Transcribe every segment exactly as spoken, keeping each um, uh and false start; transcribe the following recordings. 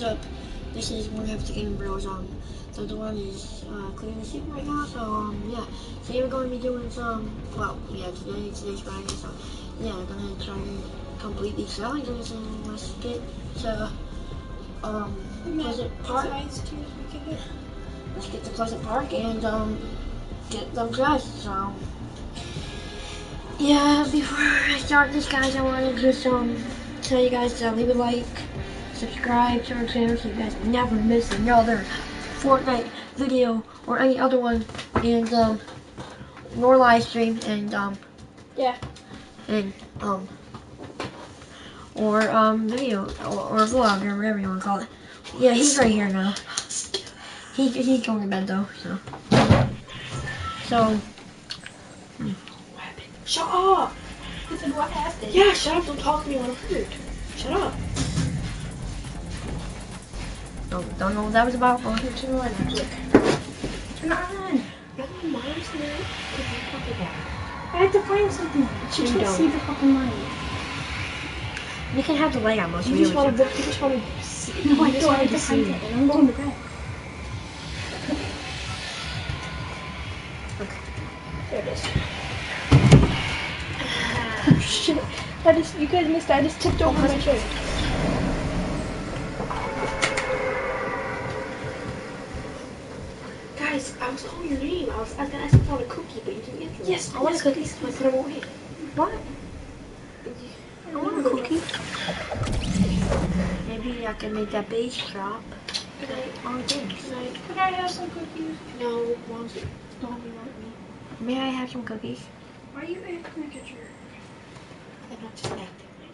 up? This is one of the Game Bros. Um, the other one is uh, cleaning the soup right now. So um, yeah. Today we're going to be doing some. Well, yeah. Today today's Friday, so yeah, we're gonna try to complete these challenges and let's get to um Pleasant Park. Let's get to Pleasant Park and um get them dressed. So yeah, before I start this, guys, I want to just um tell you guys to leave a like, subscribe to our channel so you guys never miss another Fortnite video or any other one, and um nor live stream, and um yeah and um or um video or, or vlog or whatever you want to call it. Yeah, he's right here now. He he's going to bed though, so so. Hmm. Shut up! This is what happened. Yeah, shut up! Don't talk to me when I'm hurt. Shut up. Don't don't know what that was about. But Turn on. Turn on. Your mom's here. I had to find something. She You can't don't. see the fucking light. You can have the light on most You videos. just want to look. You just want to see. No, I don't. I have to find it, and I'm going to bed. Okay. There it is. Oh shit! I just. You guys missed. I just tipped over my chair. Guys, I was calling your name. I was, I was gonna ask you for a cookie, but you didn't answer. Yes, I want yes, a cookie. please. So I put them away. What? I want a cookie. Maybe I can make that base drop. Good night. Oh, thanks. Good night. Could I have some cookies? No, Mom's Don't be like me. May I have some cookies? Why are you acting like a jerk? I'm not just acting like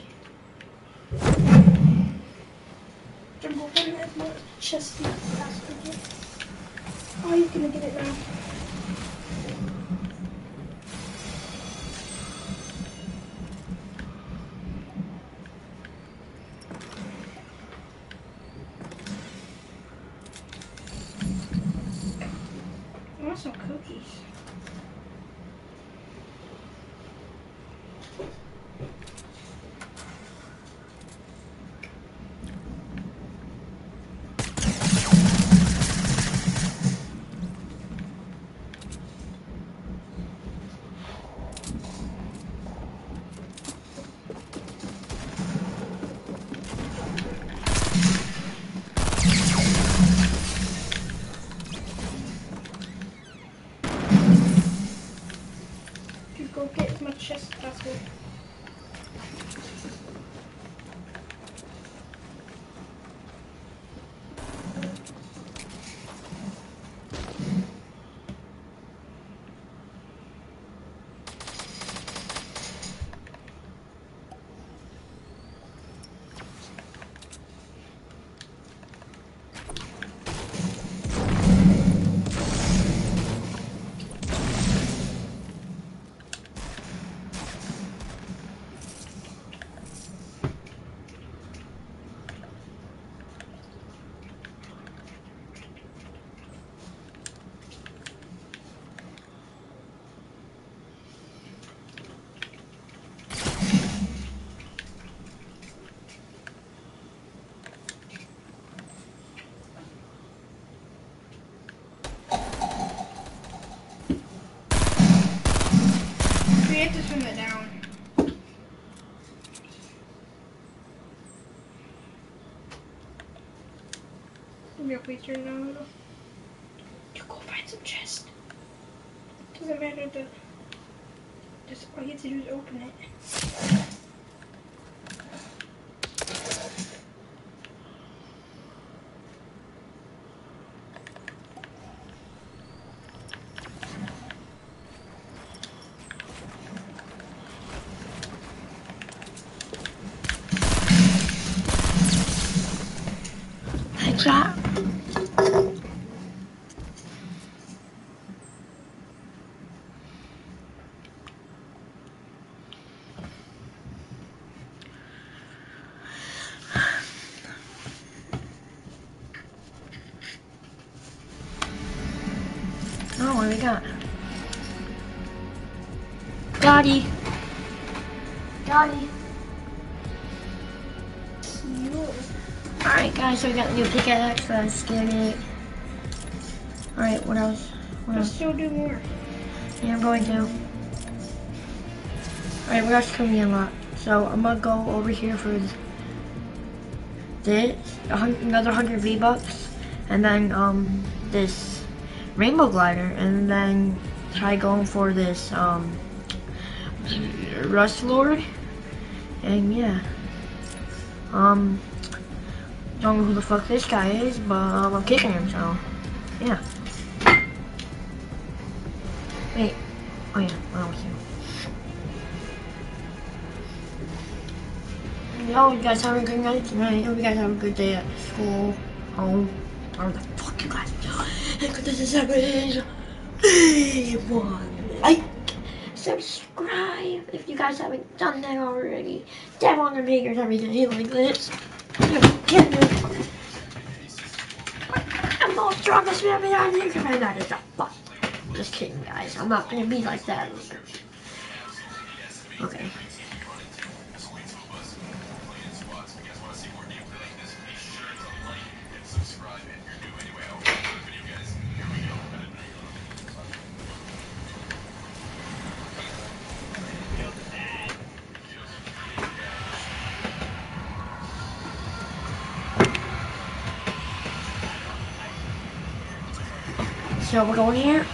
it. Jumbo, what is my chest cookie? Oh, you're gonna get it now. I want some cookies. Go get as much chest as possible. We have to swim it down. Maybe I'll wait your now. You go find some chest. Doesn't matter the. Just all you have to do is open it. Drop. Oh, what do we got? Daddy. Daddy. You. Alright guys, so we got the new pickaxe, let's get it. Alright, what else? What Let's else? still do more. Yeah, I'm going to. Alright, what else can we unlock? So I'm gonna go over here for this, another one hundred V-Bucks, and then um this rainbow glider, and then try going for this um Rust Lord, and yeah. Um, don't know who the fuck this guy is, but um, I'm kicking him, so yeah. Wait, oh yeah, I was here. Yo, you guys have a good night tonight. Hope you guys have a good day at school, home, or the fuck you guys do. And this is happening. Leave one like, subscribe if you guys haven't done that already. Dab on the fingers every day like this. Can do. I'm the strongest man behind the internet. That is a fuck. Just kidding, guys. I'm not gonna be like that. Okay. So we're going here.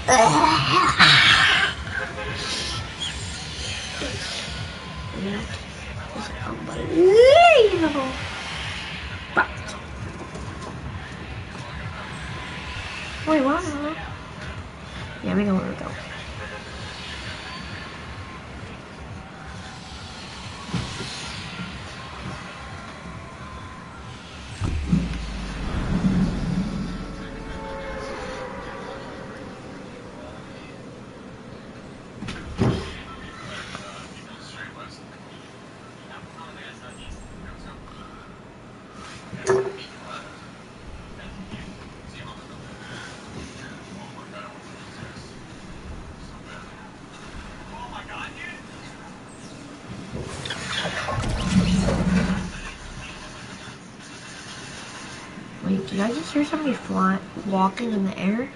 Yeah. It's unbelievable. But wait, what? Yeah, we know where to go. Wait, did I just hear somebody fly, walking in the air?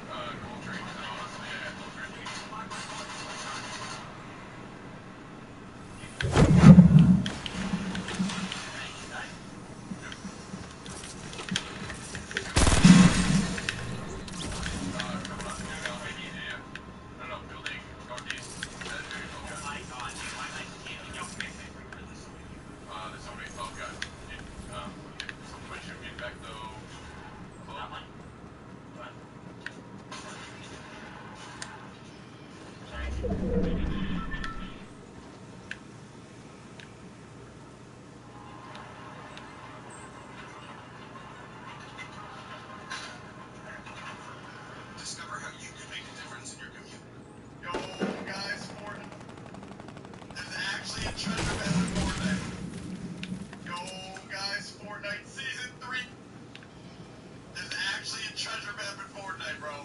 Discover how you can make a difference in your commute. Yo, guys, Fortnite. There's actually a treasure map in Fortnite. Yo, guys, Fortnite Season three. There's actually a treasure map in Fortnite, bro.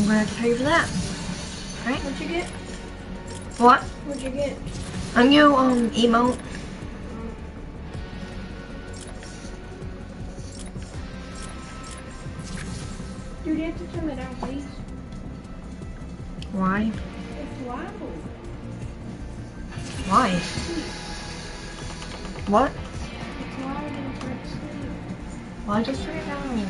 gonna have to pay for that. Right? What'd you get? What? What'd you get? A new um emote. Dude, you have to turn that down, please. Why? It's loud. Why? What? It's loud and it's hard to sleep. Why just turn it down?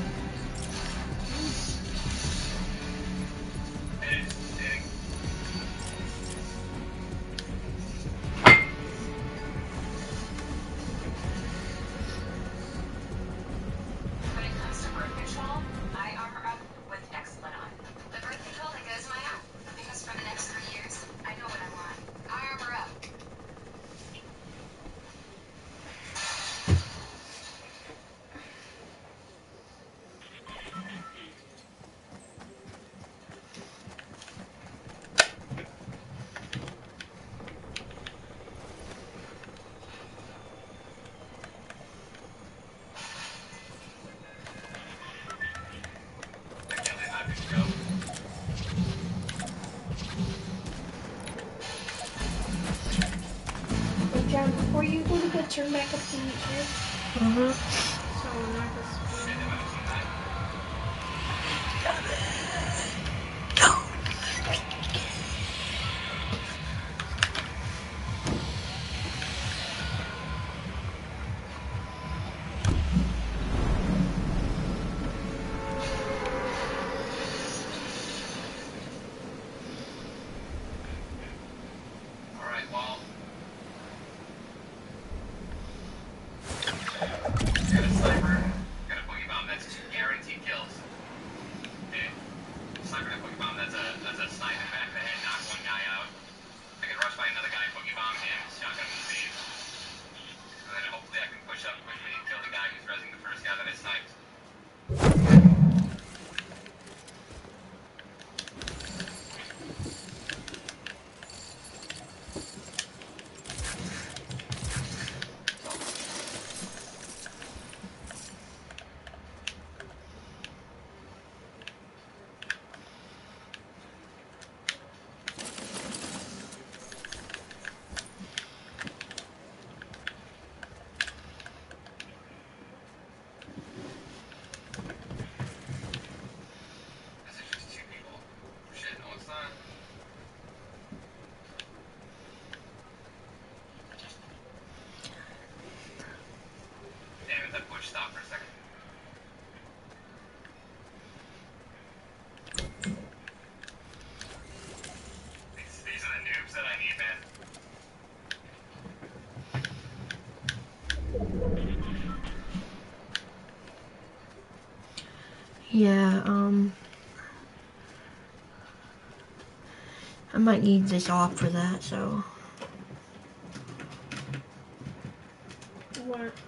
When it comes to birth control, I armor up with Nexplanon. The birth control that goes in my arm. Because for the next three years, I know what I want. I armor up. But John, before you go to bed, turn back up the heat, okay? Mm-hmm. So I'm not gonna scream. Alright, well. Got a sniper, got a boogie bomb that's two guaranteed kills. Okay. Sniper and a boogie bomb, that's a that's a snipe in the back of the head, knock one guy out. I can rush by another guy, boogie bomb him, shotgun him to save. And then hopefully I can push up quickly and kill the guy who's rezzing the first guy that I sniped. This is just two people. Shit, no it's not. Damn it, that push stopped for a second. These, these are the noobs that I need, man. Yeah, um... I might need this off for that, so... What?